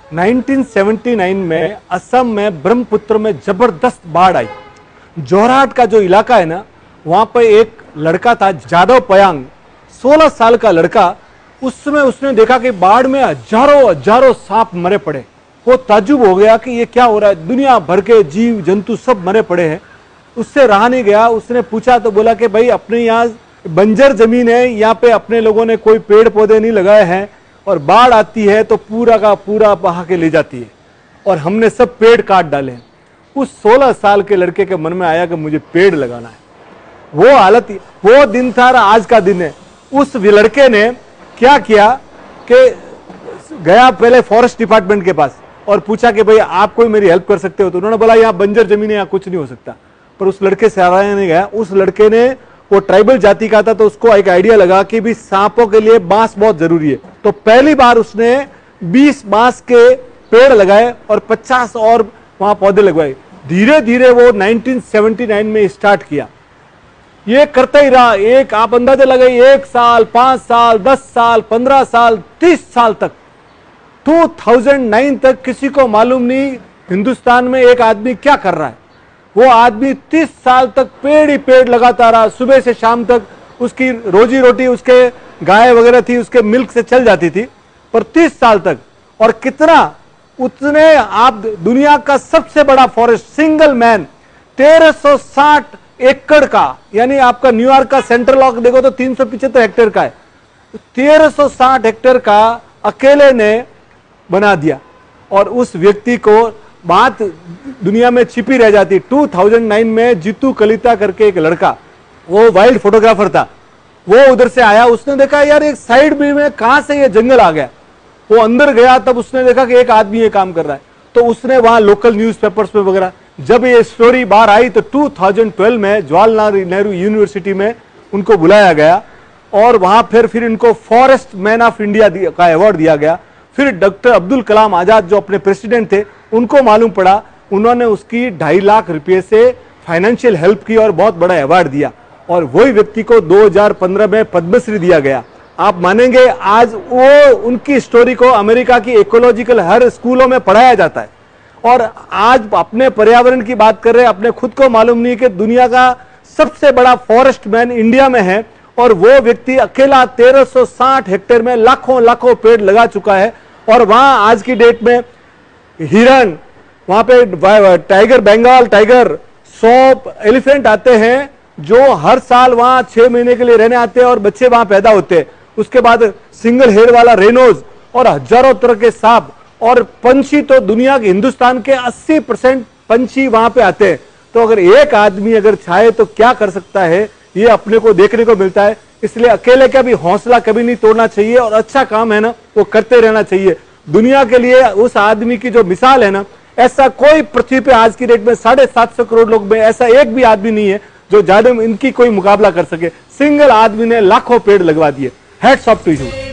1979 में असम में ब्रह्मपुत्र में जबरदस्त बाढ़ आई। जोरहाट का जो इलाका है ना, वहां पर एक लड़का था जादव पयांग, 16 साल का लड़का। उस समय उसने देखा कि बाढ़ में हजारों सांप मरे पड़े। वो ताज्जुब हो गया कि ये क्या हो रहा है, दुनिया भर के जीव जंतु सब मरे पड़े हैं। उससे रहा नहीं गया, उसने पूछा तो बोला कि भाई अपने यहाँ बंजर जमीन है, यहाँ पे अपने लोगों ने कोई पेड़ पौधे नहीं लगाए हैं और बाढ़ आती है तो पूरा का पूरा बहा के ले जाती है और हमने सब पेड़ काट डाले हैं। उस 16 साल के लड़के के मन में आया कि मुझे पेड़ लगाना है। वो हालत, वो दिन था, आज का दिन है। उस लड़के ने क्या किया कि गया पहले फॉरेस्ट डिपार्टमेंट के पास और पूछा कि भाई आप कोई मेरी हेल्प कर सकते हो। तो उन्होंने बोला यहाँ बंजर जमीन है, यहाँ कुछ नहीं हो सकता। पर उस लड़के से हराया नहीं गया। उस लड़के ने, वो ट्राइबल जाति का था, तो उसको एक आइडिया लगा कि भी सांपों के लिए बांस बहुत जरूरी है। तो पहली बार उसने 20 बांस के पेड़ लगाए और 50 और वहां पौधे लगवाए। धीरे धीरे वो 1979 में स्टार्ट किया। ये करता ही रहा। एक आप अंदाजा लगाइए, 1 साल, 5 साल, 10 साल, 15 साल, 30 साल तक, 2009 तक किसी को मालूम नहीं हिंदुस्तान में एक आदमी क्या कर रहा है। वो आदमी 30 साल तक पेड़ ही पेड़ लगाता रहा। सुबह से शाम तक उसकी रोजी रोटी, उसके गाय वगैरह थी, उसके मिल्क से चल जाती थी, पर 30 साल तक। और कितना, उतने आप दुनिया का सबसे बड़ा फॉरेस्ट, सिंगल मैन 1360 एकड़ का, यानी आपका न्यूयॉर्क का सेंट्रल लॉक देखो तो 375 हेक्टेयर का है, 1360 हेक्टेयर का अकेले ने बना दिया। और उस व्यक्ति को बात दुनिया में छिपी रह जाती। 2009 में जीतू कलिता करके एक लड़का, वो वाइल्ड फोटोग्राफर था, वो उधर से आया। उसने देखा यार एक साइड में कहां से ये जंगल आ गया। वो अंदर गया, तब उसने देखा कि एक आदमी ये काम कर रहा है। तो उसने वहां लोकल न्यूज़पेपर्स में वगैरह, जब ये स्टोरी बाहर आई तो 2012 में जवाहरलाल नेहरू यूनिवर्सिटी में उनको बुलाया गया और वहां फिर इनको फॉरेस्ट मैन ऑफ इंडिया का अवार्ड दिया गया। फिर डॉक्टर अब्दुल कलाम आजाद जो अपने प्रेसिडेंट थे, उनको मालूम पड़ा, उन्होंने उसकी 2.5 लाख रुपए से फाइनेंशियल हेल्प की और बहुत बड़ा अवार्ड दिया। और वही व्यक्ति को 2015 में पद्मश्री दिया गया। आप मानेंगे, आज वो उनकी स्टोरी को अमेरिका की इकोलॉजिकल हर स्कूलों में पढ़ाया जाता है। और आज अपने पर्यावरण की बात कर रहे हैं, अपने खुद को मालूम नहीं कि दुनिया का सबसे बड़ा फॉरेस्ट मैन इंडिया में है और वो व्यक्ति अकेला 1360 हेक्टेयर में लाखों पेड़ लगा चुका है। और वहां आज की डेट में हिरण, वहां पे टाइगर, बंगाल टाइगर, सौंप, एलिफेंट आते हैं जो हर साल वहां 6 महीने के लिए रहने आते हैं और बच्चे वहां पैदा होते हैं। उसके बाद सिंगल हेड वाला रेनोज और हजारों तरह के सांप और पंछी। तो दुनिया के, हिंदुस्तान के 80% पंछी वहां पे आते हैं। तो अगर एक आदमी अगर चाहे तो क्या कर सकता है, ये अपने को देखने को मिलता है। इसलिए अकेले का भी हौसला कभी नहीं तोड़ना चाहिए और अच्छा काम है ना, वो करते रहना चाहिए। दुनिया के लिए उस आदमी की जो मिसाल है ना, ऐसा कोई पृथ्वी पे आज की डेट में 750 करोड़ लोग में ऐसा एक भी आदमी नहीं है जो ज्यादा इनकी कोई मुकाबला कर सके। सिंगल आदमी ने लाखों पेड़ लगवा दिए। Hats off to you.